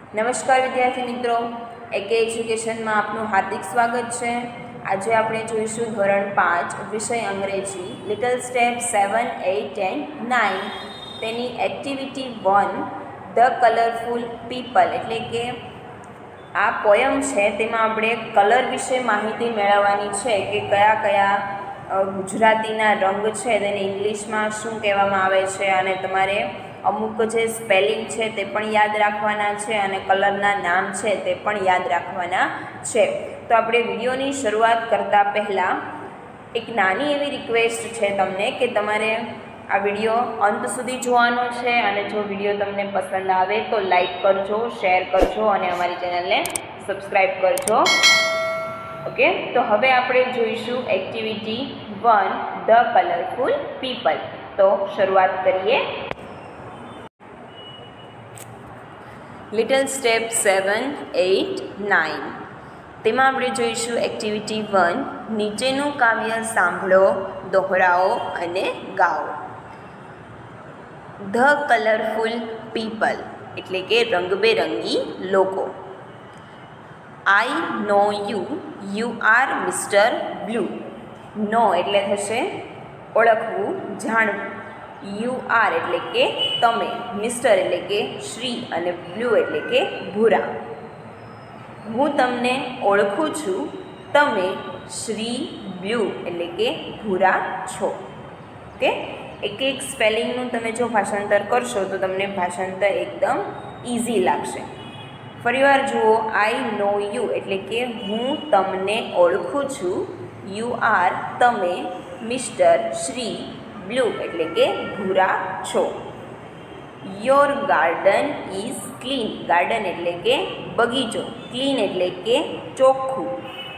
નમસ્કાર વિદ્યાર્થી મિત્રો, એકે એજ્યુકેશનમાં આપનું હાર્દિક સ્વાગત છે। આજે આપણે જોઈશું ધોરણ 5 વિષય અંગ્રેજી લિટલ સ્ટેપ 7, 8 એન્ડ 9 તેની એક્ટિવિટી 1 ધ કલરફુલ પીપલ એટલે કે આ પોયમ છે તેમાં આપણે કલર વિશે માહિતી મેળવવાની છે કે કયા કયા ગુજરાતીના રંગ છે તેને ઇંગ્લિશમાં શું કહેવામાં આવે છે અને તમારે અમુક જે સ્પેલિંગ છે તે પણ યાદ રાખવાના છે અને કલરના નામ છે તે પણ યાદ રાખવાના છે। તો આપણે વિડીયોની શરૂઆત કરતાં પહેલાં એક નાની એવી રિક્વેસ્ટ છે તમને કે તમારે આ વિડીયો અંત સુધી જોવાનો છે અને જો વિડીયો તમને પસંદ આવે તો લાઈક કરજો, શેર કરજો અને અમારી ચેનલને સબસ્ક્રાઈબ કરજો। ઓકે, તો હવે આપણે જોઈશું એક્ટિવિટી 1 ધ કલરફુલ પીપલ। તો શરૂઆત કરીએ। લિટલ સ્ટેપ 7, 8, 9 તેમાં આપણે જોઈશું એક્ટિવિટી 1 નીચેનું કાવ્ય સાંભળો, દોહરાવો અને ગાઓ। ધ કલરફુલ પીપલ એટલે કે રંગબેરંગી લોકો। I know you, you are mister blue. Know એટલે થશે ઓળખવું, જાણવું। યુ આર એટલે કે તમે, મિસ્ટર એટલે કે શ્રી અને બ્લુ એટલે કે ભૂરા। હું તમને ઓળખું છું, તમે શ્રી બ્લુ એટલે કે ભૂરા છો। ઓકે, એક એક સ્પેલિંગનું તમે જો ભાષાંતર કરશો તો તમને ભાષાંતર એકદમ ઇઝી લાગશે। ફરીવાર જુઓ, આઈ નો યુ એટલે કે હું તમને ઓળખું છું, યુ આર તમે, મિસ્ટર શ્રી, બ્લુ એટલે કે ભૂરા છો। Your garden is clean, garden એટલે કે બગીચો, ક્લીન એટલે કે ચોખ્ખું।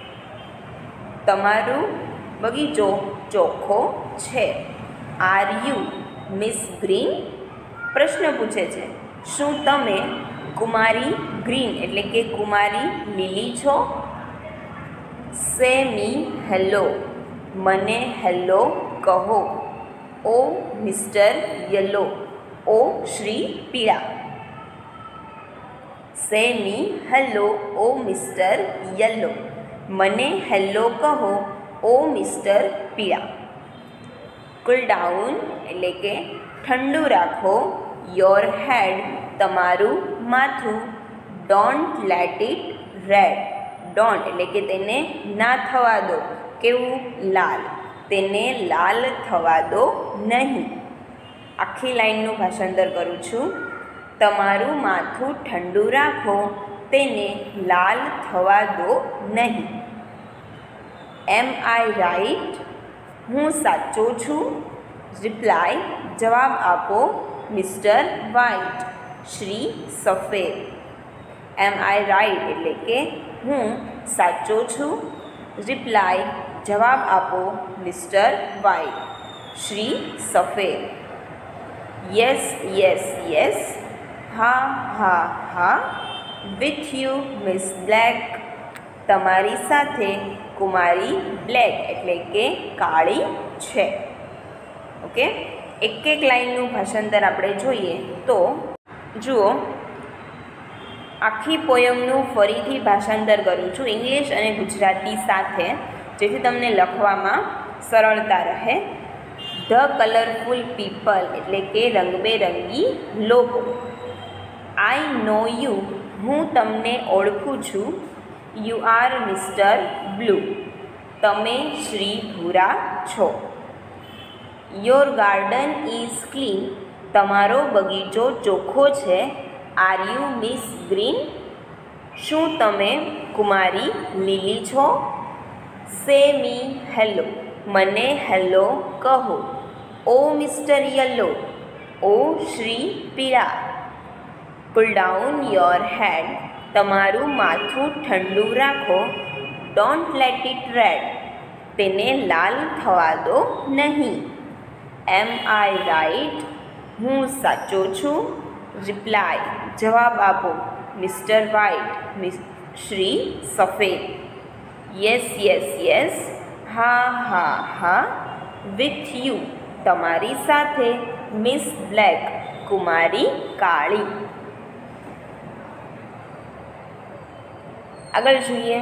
તમારું બગીચો ચોખ્ખો છે। આર યુ મિસ ગ્રીન, પ્રશ્ન પૂછે છે, શું તમે કુમારી ગ્રીન એટલે કે કુમારી લીલી છો? સે મી હેલો, મને હેલો કહો। ઓ મિસ્ટર યલો, ઓ શ્રી પીળા। Say me hello, oh mister yellow, મને હેલો કહો, ઓ મિસ્ટર પીળા। કુલ ડાઉન એટલે કે ઠંડુ રાખો, યોર હેડ તમારું માથું, don't let it red, don't એટલે કે તેને ના થવા દો, કેવું લાલ, તેને લાલ થવા દો નહીં। આખી લાઈનનું ભાષાંતર કરું છું, તમારું માથું ઠંડુ રાખો, તેને લાલ થવા દો નહીં। એમ આઈ રાઈટ, હું સાચો છું, રિપ્લાય જવાબ આપો, મિસ્ટર વ્હાઇટ શ્રી સફેદ। એમ આઈ રાઈટ એટલે કે હું સાચો છું, રિપ્લાય જવાબ આપો, મિસ્ટર વ્હાઇટ શ્રી સફેદ। યસ યસ યસ, હા હા હા, વિથ યુ મિસ બ્લેક તમારી સાથે કુમારી બ્લેક એટલે કે કાળી છે। ઓકે, એક એક લાઈનનું ભાષાંતર આપણે જોઈએ તો જુઓ, આખી પોયમનું ફરીથી ભાષાંતર કરું છું ઇંગ્લિશ અને ગુજરાતી સાથે, જેથી તમને લખવામાં સરળતા રહે। ધ કલરફુલ પીપલ એટલે કે રંગબેરંગી લોકો। આઈ નો યુ, હું તમને ઓળખું છું, યુ આર મિસ્ટર બ્લુ, તમે શ્રી ભૂરા છો। યોર ગાર્ડન ઇઝ ક્લીન, તમારો બગીચો ચોખ્ખો છે। આર યુ મિસ ગ્રીન, શું તમે કુમારી લીલી છો? સે મી હેલો, મને હેલો કહો। ઓ મિસ્ટર યલો, ઓ શ્રી પીળા। કુલ ડાઉન યોર હેડ, તમારું માથું ઠંડુ રાખો, ડોન્ટ લેટ ઇટ રેડ, તેને લાલ થવા દો નહીં। એમ આઈ રાઈટ, હું સાચો છું, રિપ્લાય જવાબ આપો, મિસ્ટર વ્હાઇટ શ્રી સફેદ। યસ યસ યસ, હા હા હા, વિથ યુ તમારી સાથે, મિસ બ્લેક કુમારી કાળી। આગળ જોઈએ,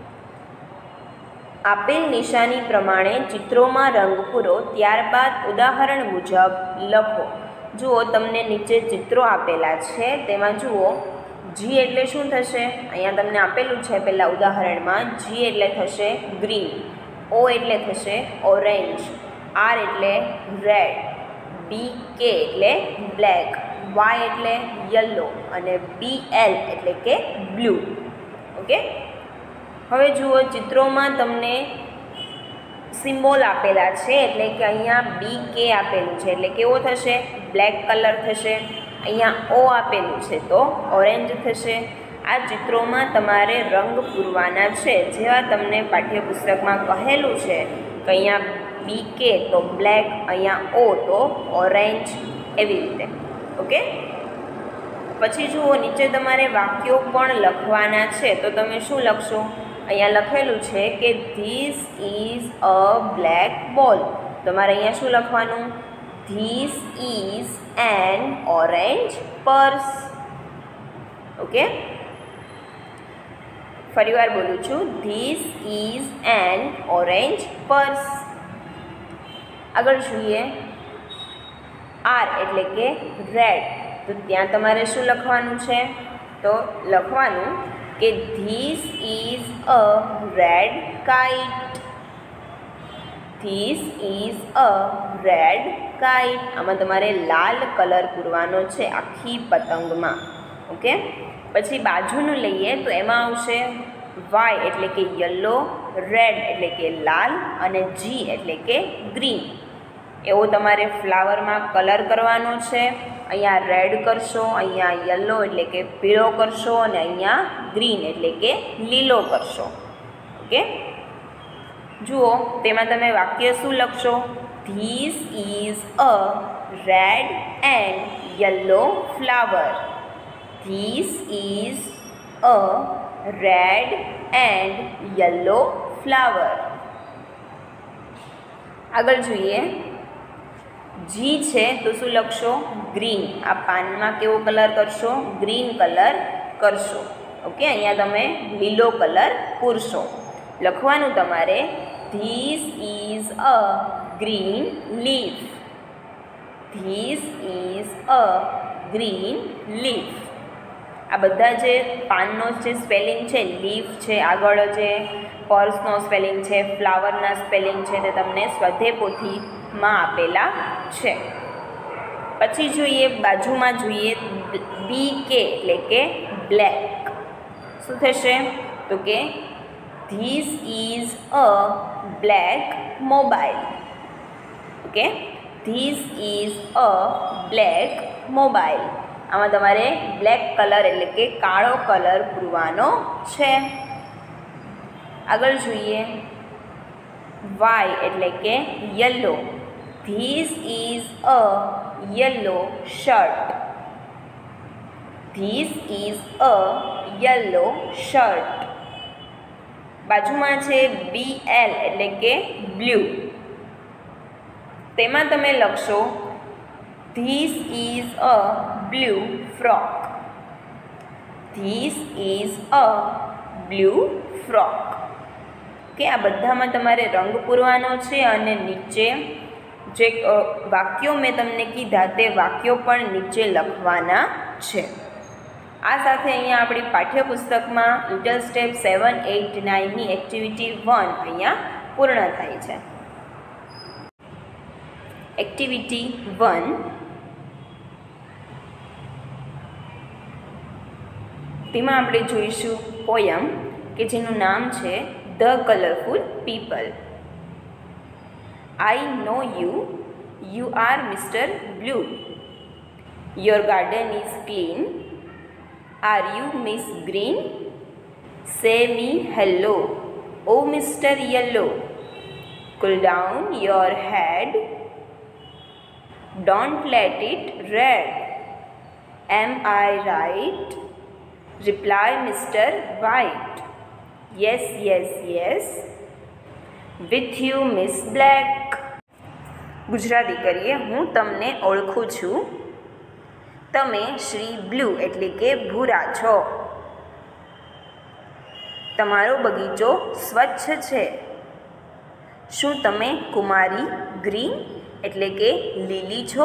આપેલ નિશાની પ્રમાણે ચિત્રોમાં રંગ પૂરો, ત્યારબાદ ઉદાહરણ મુજબ લખો. જુઓ, તમને નીચે ચિત્રો આપેલા છે, તેમાં જુઓ જી એટલે શું થશે, અહીંયા તમને આપેલું છે પહેલાં ઉદાહરણમાં. જી એટલે થશે ગ્રીન, ઓ એટલે થશે ઓરેન્જ, આર એટલે રેડ, બી કે એટલે બ્લેક, વાય એટલે યલો અને બી એલ એટલે કે બ્લુ. ઓકે, હવે જુઓ ચિત્રોમાં તમને સિમ્બોલ આપેલા છે, એટલે કે અહીંયા બી કે આપેલું છે એટલે કેવો થશે, બ્લેક કલર થશે. અહીંયા ઓ આપેલું છે તો ઓરેન્જ થશે. આ ચિત્રોમાં તમારે રંગ પૂરવાના છે, જેવા તમને પાઠ્યપુસ્તકમાં કહેલું છે કે અહીંયા બી કે તો બ્લેક, અહીંયા ઓ તો ઓરેન્જ, એવી રીતે. ઓકે, પછી જુઓ નીચે તમારે વાક્યો પણ લખવાના છે, તો તમે શું લખશો, અહીંયા લખેલું છે કે ધીસ ઇઝ અ બ્લેક બોલ. તમારે અહીંયા શું લખવાનું, this is an orange purse. Okay, ફરીવાર બોલું છું, this is an orange purse. આગળ જોઈએ, આર એટલે કે રેડ, તો ત્યાં તમારે શું લખવાનું છે, તો લખવાનું કે this is a red kite. This is a red kite. આમાં તમારે લાલ કલર પૂરવાનો છે આખી પતંગમાં. ઓકે, પછી બાજુનું લઈએ તો એમાં આવશે વાય એટલે કે યલો, રેડ એટલે કે લાલ અને જી એટલે કે ગ્રીન. એવો તમારે ફ્લાવરમાં કલર કરવાનો છે. અહીંયા રેડ કરશો, અહીંયા યલો એટલે કે પીળો કરશો અને અહીંયા ગ્રીન એટલે કે લીલો કરશો. ઓકે, જુઓ તેમાં તમે વાક્ય શું લખશો, this is a red and yellow flower. This is a red and yellow flower. આગળ જોઈએ, જી છે તો શું લખશો, ગ્રીન. આ પાનમાં કેવો કલર કરશો, ગ્રીન કલર કરશો. ઓકે, અહીંયા તમે લીલો કલર પૂરશો. લખવાનું તમારે this is a green leaf. This is a green leaf. આ બધા જે પાનનો જે સ્પેલિંગ છે, લીફ છે, આગળ જે પર્સનો સ્પેલિંગ છે, ફ્લાવરના સ્પેલિંગ છે, તે તમને સ્વાધ્યાય પોથીમાં આપેલા છે. પછી જોઈએ, બાજુમાં જોઈએ બી કે એટલે કે બ્લેક. શું થશે, તો કે this is a black mobile. Okay, this is a black mobile. આમાં તમારે બ્લેક કલર એટલે કે કાળો કલર પૂરવાનો છે. આગળ જોઈએ, વાય એટલે કે yellow. This is a yellow shirt. This is a yellow shirt. બાજુમાં છે બી એલ એટલે કે બ્લુ. તેમાં તમે લખશો this is a blue frock. This is a blue frock. કે આ બધામાં તમારે રંગ પૂરવાનો છે અને નીચે જે વાક્યો મેં તમને કીધા તે વાક્યો પણ નીચે લખવાના છે. આ સાથે અહીંયા આપણી પાઠ્યપુસ્તકમાં લિટલ સ્ટેપ 7, 8, 9ની એક્ટિવિટી 1 અહીંયા પૂર્ણ થાય છે. એક્ટિવિટી 1, તેમાં આપણે જોઈશું પોયમ કે જેનું નામ છે the colourful people. I know you, you are Mr. Blue. Your garden is clean. Are you Miss Green? Say me hello, oh Mr. Yellow. Cool down your head, don't let it red. Am I right? Reply Mr. White. Yes, yes, yes. With you Miss Black. Gujarati કરીએ. હું તમને ઓળખું છું, તમે Shri blue એટલે કે ભૂરા છો. તમારો બગીચો સ્વચ્છ છે. શું તમે કુમારી ગ્રીન એટલે કે લીલી છો?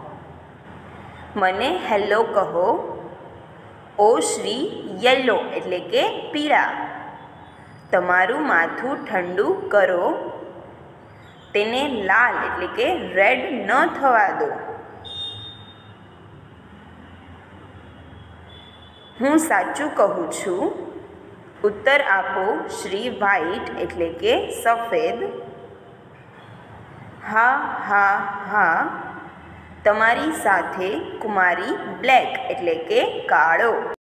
મને હેલો કહો. ઓ શ્રી યલો એટલે કે પીળા. તમારું માથું ઠંડુ કરો. તેને લાલ એટલે કે રેડ ન થવા દો. હું સાચું કહું છું. ઉત્તર આપો શ્રી વ્હાઈટ એટલે કે સફેદ. હા હા હા. તમારી સાથે કુમારી બ્લેક એટલે કે કાળો.